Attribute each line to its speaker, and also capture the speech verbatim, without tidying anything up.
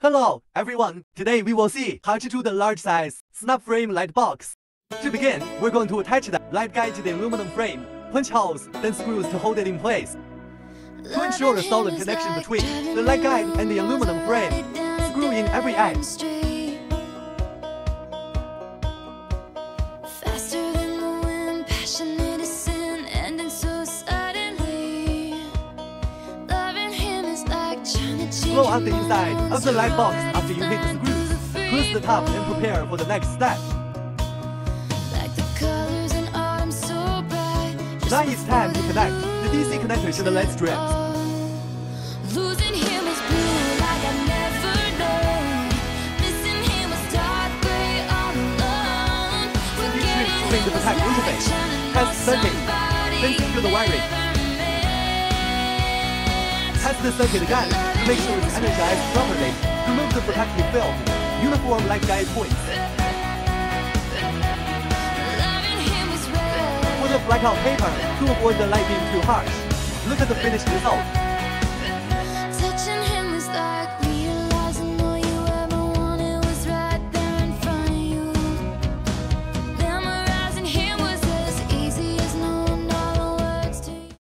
Speaker 1: Hello, everyone! Today we will see how to do the large size snap frame light box. To begin, we're going to attach the light guide to the aluminum frame, punch holes, then screws to hold it in place. To ensure a solid connection between the light guide and the aluminum frame, screw in every edge. Blow out the inside of the light box after you hit the screws. Close the top and prepare for the next step. Now it's time to connect the D C connector to the L E D strips. These strips bring the protect interface. Test circuit. Then secure the wiring. Test the circuit again to make sure it's energized properly. Remove the protective film. Uniform light guide points. Put a blackout paper to avoid the light being too harsh. Look at the finished result.